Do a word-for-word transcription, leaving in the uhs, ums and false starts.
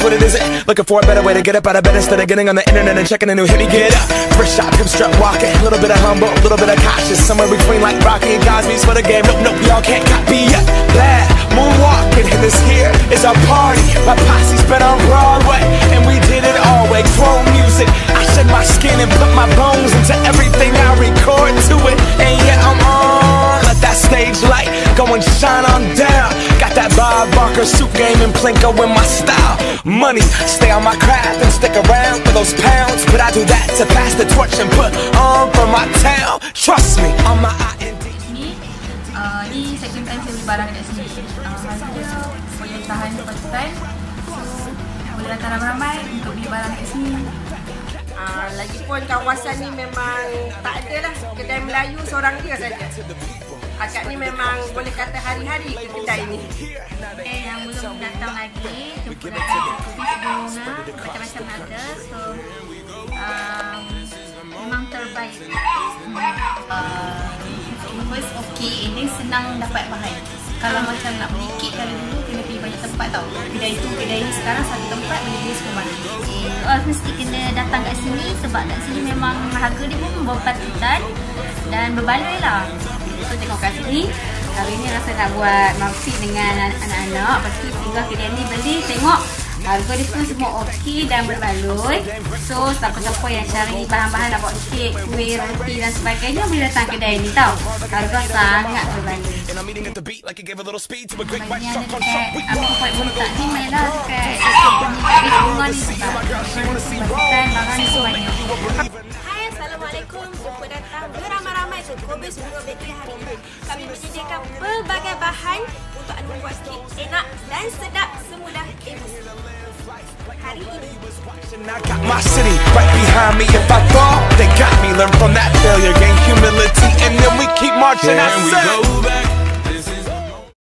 what it is. Looking for a better way to get up out of bed instead of getting on the internet and checking a new hit. Get up, first shot, hip strut walking. A little bit of humble, a little bit of cautious. Somewhere between like Rocky and Cosby's for the game. Nope, nope, y'all can't copy yet. Glad moonwalking, and this here is our party. My posse's been on Broadway, and we did it all way. Grown music, I shed my skin and put my bones into everything I record to it. And yeah, I'm on. Let that stage light go and shine on down. Got that Bob Barker suit game and Plinko in my style. Money, stay on my craft and stick around for those pounds. But I do that to pass the torch and put on for my town. Trust me, on my I N D. Ni, uh, ni second time saya beli barang kat sini. Uh, harga boleh tahan first time. So, boleh datang ramai-ramai untuk beli barang kat sini. Uh, lagipun kawasan ni memang tak ada lah kedai Melayu seorang dia saja. Akak ni memang boleh kata hari-hari ke kedai ni. Okay, yang belum datang lagi, jumpa datang ke Kopi Bunga, macam-macam ada. So, um, memang terbaik. Uh, first okay, ini senang dapat bahan. Kalau macam nak beli kit kalau dulu kena pergi banyak tempat tau. Kedai tu, kedai ni sekarang satu tempat boleh beli semua barang. Oh, mesti kena datang kat sini sebab kat sini memang harga dia pun berpatutan dan berbaloi lah. So tengok kat sini, hari ni rasa nak buat muffin dengan anak-anak. Lepas tu tinggal kedai ni beli, tengok harga dia pun semua okey dan berbaloi. So siapa-siapa yang cari bahan-bahan nak buat kek, kuih, roti dan sebagainya boleh datang kedai ni tau. Harga sangat berbaloi. Bagian dekat aku buat bontak ni mainlah dekat Kopi Bunga ni sebab pembuatan barang ni sebanyak. Hai, Assalamualaikum. Jumpa datang beramai-ramai ke Kopi Bunga Bakery hari ini. Kami menyediakan pelbagai bahan untuk anda membuat kek enak dan sedap semudah ibu. Hari ini I got my city right behind me. If I fall, they got me. Learn from that failure, gain humility, and then we keep marching. Can we go back?